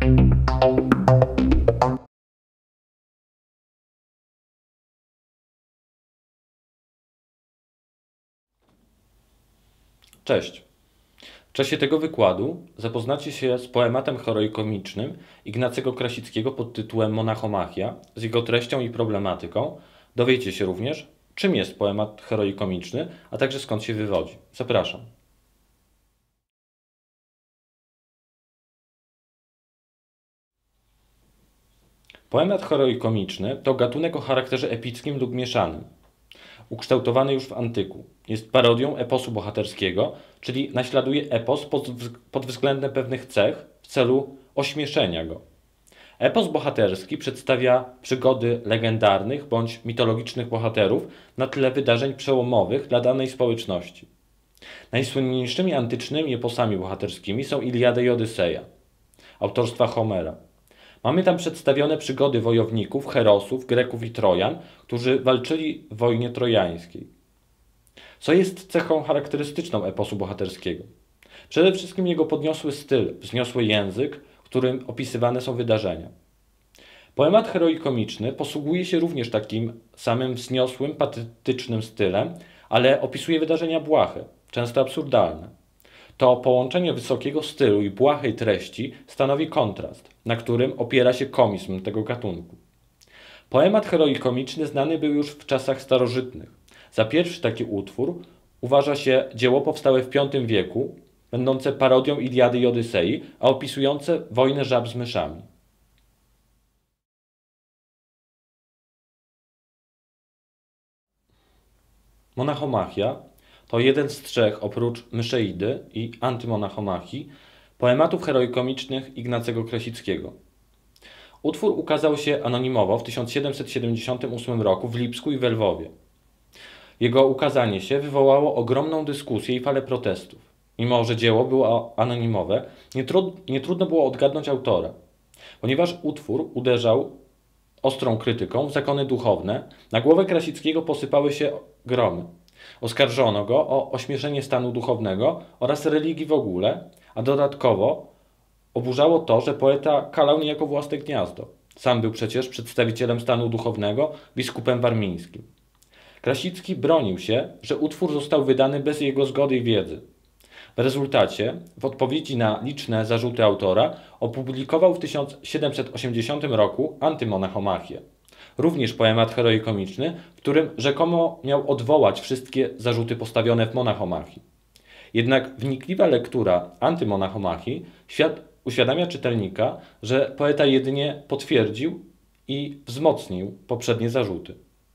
Cześć! W czasie tego wykładu zapoznacie się z poematem heroikomicznym Ignacego Krasickiego pod tytułem Monachomachia, z jego treścią i problematyką. Dowiecie się również, czym jest poemat heroikomiczny, a także skąd się wywodzi. Zapraszam. Poemat heroikomiczny to gatunek o charakterze epickim lub mieszanym, ukształtowany już w antyku. Jest parodią eposu bohaterskiego, czyli naśladuje epos pod względem pewnych cech w celu ośmieszenia go. Epos bohaterski przedstawia przygody legendarnych bądź mitologicznych bohaterów na tle wydarzeń przełomowych dla danej społeczności. Najsłynniejszymi antycznymi eposami bohaterskimi są Iliada i Odyseja, autorstwa Homera. Mamy tam przedstawione przygody wojowników, herosów, Greków i Trojan, którzy walczyli w wojnie trojańskiej. Co jest cechą charakterystyczną eposu bohaterskiego? Przede wszystkim jego podniosły styl, wzniosły język, którym opisywane są wydarzenia. Poemat heroikomiczny posługuje się również takim samym wzniosłym, patetycznym stylem, ale opisuje wydarzenia błahe, często absurdalne. To połączenie wysokiego stylu i błahej treści stanowi kontrast, na którym opiera się komizm tego gatunku. Poemat heroikomiczny znany był już w czasach starożytnych. Za pierwszy taki utwór uważa się dzieło powstałe w V wieku, będące parodią Iliady i Odysei, a opisujące wojnę żab z myszami. Monachomachia to jeden z trzech, oprócz Myszeidy i Antymonachomachii, poematów heroikomicznych Ignacego Krasickiego. Utwór ukazał się anonimowo w 1778 roku w Lipsku i we Lwowie. Jego ukazanie się wywołało ogromną dyskusję i falę protestów. Mimo że dzieło było anonimowe, nie trudno było odgadnąć autora, ponieważ utwór uderzał ostrą krytyką w zakony duchowne, na głowę Krasickiego posypały się gromy. Oskarżono go o ośmieszenie stanu duchownego oraz religii w ogóle, a dodatkowo oburzało to, że poeta kalał niejako własne gniazdo. Sam był przecież przedstawicielem stanu duchownego, biskupem warmińskim. Krasicki bronił się, że utwór został wydany bez jego zgody i wiedzy. W rezultacie, w odpowiedzi na liczne zarzuty autora, opublikował w 1780 roku Antymonachomachię. Również poemat heroikomiczny, w którym rzekomo miał odwołać wszystkie zarzuty postawione w Monachomachii. Jednak wnikliwa lektura Antymonachomachii uświadamia czytelnika, że poeta jedynie potwierdził i wzmocnił poprzednie zarzuty.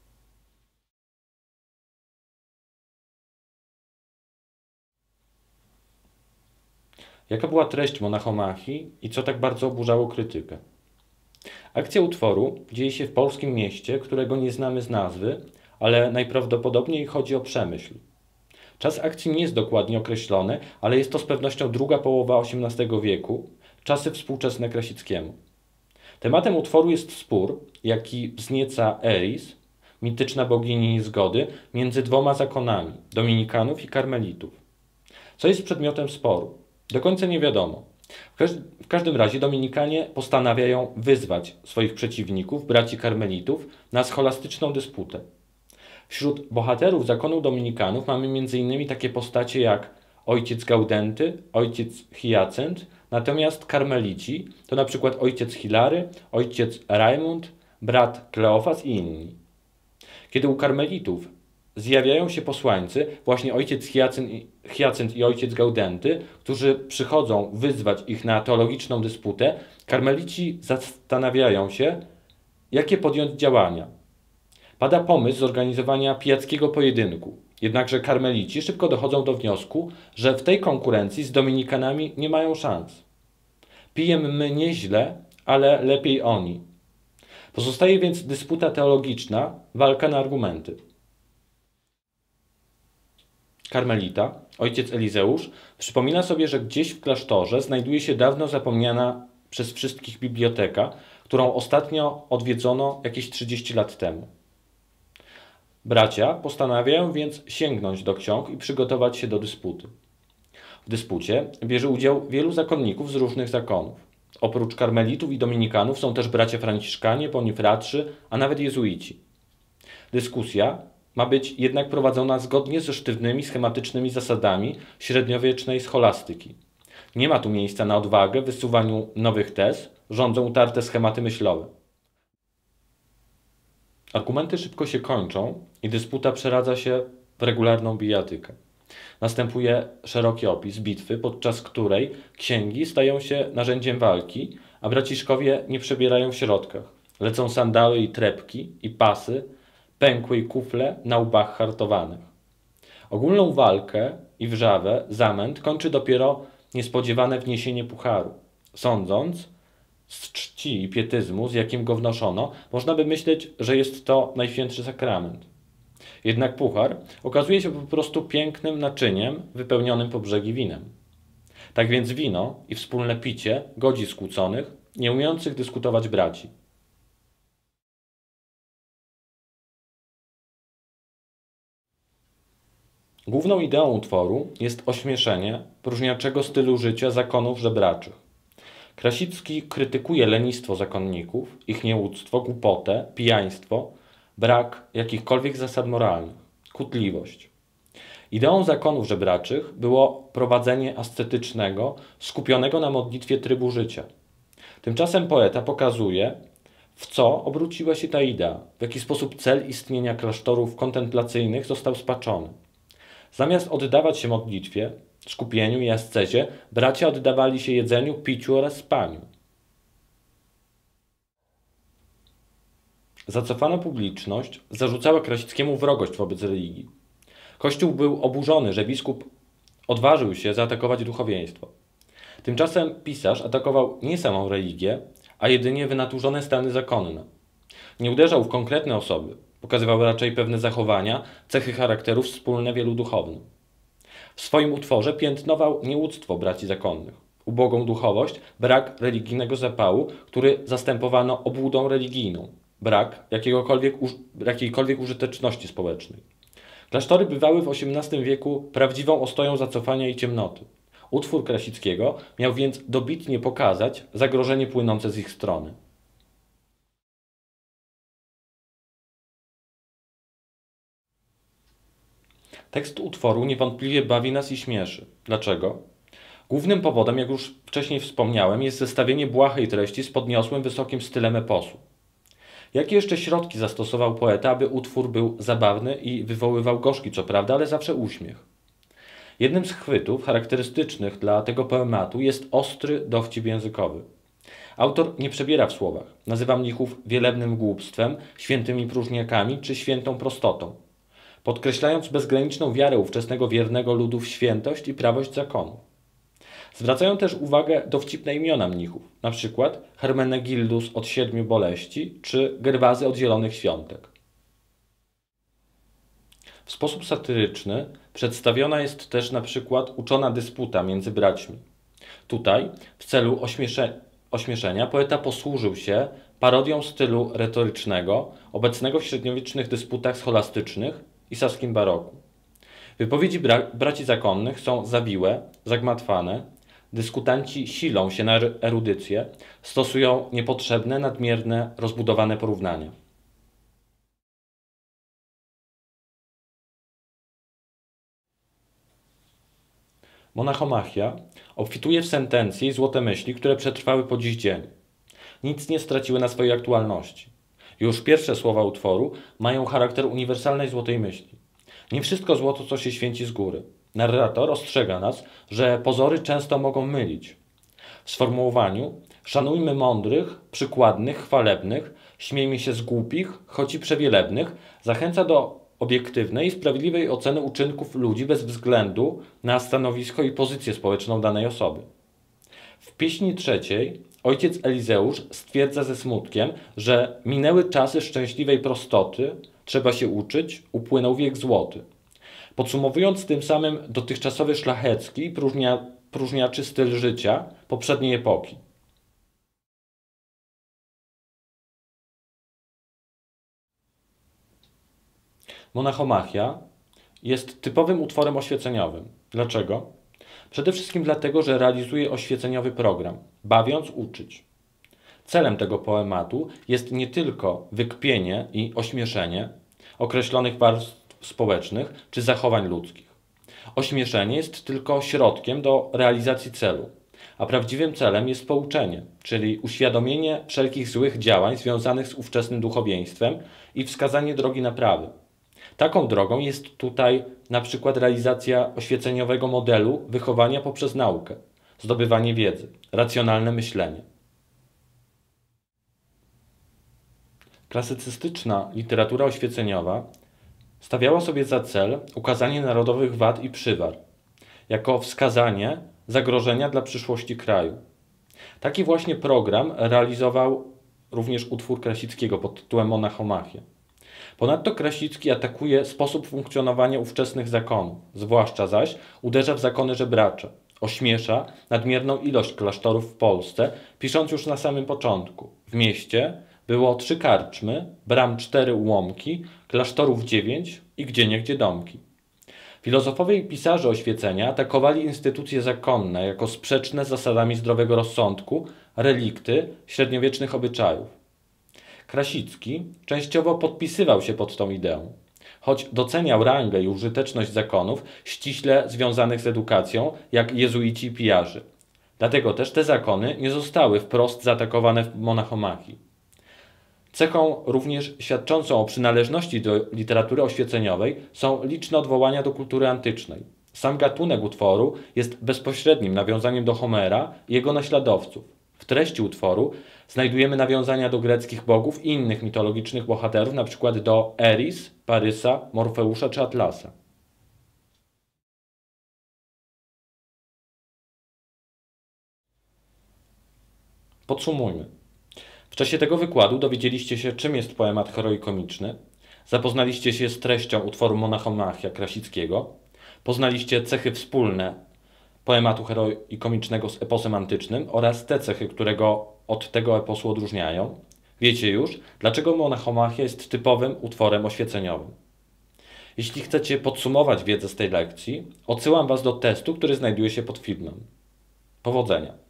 Jaka była treść Monachomachii i co tak bardzo oburzało krytykę? Akcja utworu dzieje się w polskim mieście, którego nie znamy z nazwy, ale najprawdopodobniej chodzi o Przemyśl. Czas akcji nie jest dokładnie określony, ale jest to z pewnością druga połowa XVIII wieku, czasy współczesne Krasickiemu. Tematem utworu jest spór, jaki wznieca Eris, mityczna bogini niezgody, między dwoma zakonami, dominikanów i karmelitów. Co jest przedmiotem sporu? Do końca nie wiadomo. W każdym razie dominikanie postanawiają wyzwać swoich przeciwników, braci karmelitów, na scholastyczną dysputę. Wśród bohaterów zakonu dominikanów mamy m.in. takie postacie jak ojciec Gaudenty, ojciec Hyacynt, natomiast karmelici to na przykład ojciec Hilary, ojciec Rajmund, brat Kleofas i inni. Kiedy u karmelitów zjawiają się posłańcy, właśnie ojciec Hyacynt i ojciec Gaudenty, którzy przychodzą wyzwać ich na teologiczną dysputę, karmelici zastanawiają się, jakie podjąć działania. Pada pomysł zorganizowania pijackiego pojedynku, jednakże karmelici szybko dochodzą do wniosku, że w tej konkurencji z dominikanami nie mają szans. Pijemy my nieźle, ale lepiej oni. Pozostaje więc dysputa teologiczna, walka na argumenty. Karmelita, ojciec Elizeusz, przypomina sobie, że gdzieś w klasztorze znajduje się dawno zapomniana przez wszystkich biblioteka, którą ostatnio odwiedzono jakieś 30 lat temu. Bracia postanawiają więc sięgnąć do ksiąg i przygotować się do dysputy. W dyspucie bierze udział wielu zakonników z różnych zakonów. Oprócz karmelitów i dominikanów są też bracia franciszkanie, bonifratrzy, a nawet jezuici. Dyskusja ma być jednak prowadzona zgodnie ze sztywnymi, schematycznymi zasadami średniowiecznej scholastyki. Nie ma tu miejsca na odwagę w wysuwaniu nowych tez, rządzą utarte schematy myślowe. Argumenty szybko się kończą i dysputa przeradza się w regularną bijatykę. Następuje szeroki opis bitwy, podczas której księgi stają się narzędziem walki, a braciszkowie nie przebierają w środkach. Lecą sandały i trepki, i pasy, pękłe i kufle na łbach hartowanych. Ogólną walkę i wrzawę, zamęt kończy dopiero niespodziewane wniesienie pucharu. Sądząc z czci i pietyzmu, z jakim go wnoszono, można by myśleć, że jest to najświętszy sakrament. Jednak puchar okazuje się po prostu pięknym naczyniem wypełnionym po brzegi winem. Tak więc wino i wspólne picie godzi skłóconych, nie umiejących dyskutować braci. Główną ideą utworu jest ośmieszenie próżniaczego stylu życia zakonów żebraczych. Krasicki krytykuje lenistwo zakonników, ich nieuctwo, głupotę, pijaństwo, brak jakichkolwiek zasad moralnych, kłótliwość. Ideą zakonów żebraczych było prowadzenie ascetycznego, skupionego na modlitwie trybu życia. Tymczasem poeta pokazuje, w co obróciła się ta idea, w jaki sposób cel istnienia klasztorów kontemplacyjnych został spaczony. Zamiast oddawać się modlitwie, skupieniu i ascezie, bracia oddawali się jedzeniu, piciu oraz spaniu. Zacofana publiczność zarzucała Krasickiemu wrogość wobec religii. Kościół był oburzony, że biskup odważył się zaatakować duchowieństwo. Tymczasem pisarz atakował nie samą religię, a jedynie wynaturzone stany zakonne. Nie uderzał w konkretne osoby, pokazywał raczej pewne zachowania, cechy charakterów wspólne wielu duchownym. W swoim utworze piętnował nieuctwo braci zakonnych, ubogą duchowość, brak religijnego zapału, który zastępowano obłudą religijną, brak jakiejkolwiek użyteczności społecznej. Klasztory bywały w XVIII wieku prawdziwą ostoją zacofania i ciemnoty. Utwór Krasickiego miał więc dobitnie pokazać zagrożenie płynące z ich strony. Tekst utworu niewątpliwie bawi nas i śmieszy. Dlaczego? Głównym powodem, jak już wcześniej wspomniałem, jest zestawienie błahej treści z podniosłym, wysokim stylem eposu. Jakie jeszcze środki zastosował poeta, aby utwór był zabawny i wywoływał gorzki, co prawda, ale zawsze uśmiech? Jednym z chwytów charakterystycznych dla tego poematu jest ostry dowcip językowy. Autor nie przebiera w słowach. Nazywa mnichów wielebnym głupstwem, świętymi próżniakami czy świętą prostotą, podkreślając bezgraniczną wiarę ówczesnego wiernego ludu w świętość i prawość zakonu. Zwracają też uwagę dowcipne imiona mnichów, np. Hermenegildus od 7 boleści czy Gerwazy od zielonych świątek. W sposób satyryczny przedstawiona jest też np. uczona dysputa między braćmi. Tutaj, w celu ośmieszenia, poeta posłużył się parodią stylu retorycznego obecnego w średniowiecznych dysputach scholastycznych i saskim baroku. Wypowiedzi braci zakonnych są zawiłe, zagmatwane, dyskutanci silą się na erudycję, stosują niepotrzebne, nadmierne, rozbudowane porównania. Monachomachia obfituje w sentencje i złote myśli, które przetrwały po dziś dzień. Nic nie straciły na swojej aktualności. Już pierwsze słowa utworu mają charakter uniwersalnej złotej myśli. Nie wszystko złoto, co się święci z góry. Narrator ostrzega nas, że pozory często mogą mylić. W sformułowaniu szanujmy mądrych, przykładnych, chwalebnych, śmiejmy się z głupich, choć i przewielebnych, zachęca do obiektywnej i sprawiedliwej oceny uczynków ludzi bez względu na stanowisko i pozycję społeczną danej osoby. W pieśni trzeciej ojciec Elizeusz stwierdza ze smutkiem, że minęły czasy szczęśliwej prostoty, trzeba się uczyć, upłynął wiek złoty. Podsumowując tym samym dotychczasowy szlachecki i próżniaczy styl życia poprzedniej epoki. Monachomachia jest typowym utworem oświeceniowym. Dlaczego? Przede wszystkim dlatego, że realizuje oświeceniowy program, bawiąc uczyć. Celem tego poematu jest nie tylko wykpienie i ośmieszenie określonych warstw społecznych czy zachowań ludzkich. Ośmieszenie jest tylko środkiem do realizacji celu, a prawdziwym celem jest pouczenie, czyli uświadomienie wszelkich złych działań związanych z ówczesnym duchowieństwem i wskazanie drogi naprawy. Taką drogą jest tutaj na przykład realizacja oświeceniowego modelu wychowania poprzez naukę, zdobywanie wiedzy, racjonalne myślenie. Klasycystyczna literatura oświeceniowa stawiała sobie za cel ukazanie narodowych wad i przywar, jako wskazanie zagrożenia dla przyszłości kraju. Taki właśnie program realizował również utwór Krasickiego pod tytułem Monachomachia. Ponadto Krasicki atakuje sposób funkcjonowania ówczesnych zakonów, zwłaszcza zaś uderza w zakony żebracze, ośmiesza nadmierną ilość klasztorów w Polsce, pisząc już na samym początku: w mieście było 3 karczmy, bram 4 ułomki, klasztorów 9 i gdzieniegdzie domki. Filozofowie i pisarze oświecenia atakowali instytucje zakonne jako sprzeczne z zasadami zdrowego rozsądku, relikty średniowiecznych obyczajów. Krasicki częściowo podpisywał się pod tą ideą, choć doceniał rangę i użyteczność zakonów ściśle związanych z edukacją, jak jezuici i pijarzy. Dlatego też te zakony nie zostały wprost zaatakowane w Monachomachii. Cechą również świadczącą o przynależności do literatury oświeceniowej są liczne odwołania do kultury antycznej. Sam gatunek utworu jest bezpośrednim nawiązaniem do Homera i jego naśladowców. W treści utworu znajdujemy nawiązania do greckich bogów i innych mitologicznych bohaterów, np. do Eris, Parysa, Morfeusza czy Atlasa. Podsumujmy. W czasie tego wykładu dowiedzieliście się, czym jest poemat heroikomiczny, zapoznaliście się z treścią utworu Monachomachia Krasickiego, poznaliście cechy wspólne poematu heroikomicznego z eposem antycznym oraz te cechy, które go od tego eposu odróżniają. Wiecie już, dlaczego Monachomachia jest typowym utworem oświeceniowym. Jeśli chcecie podsumować wiedzę z tej lekcji, odsyłam Was do testu, który znajduje się pod filmem. Powodzenia!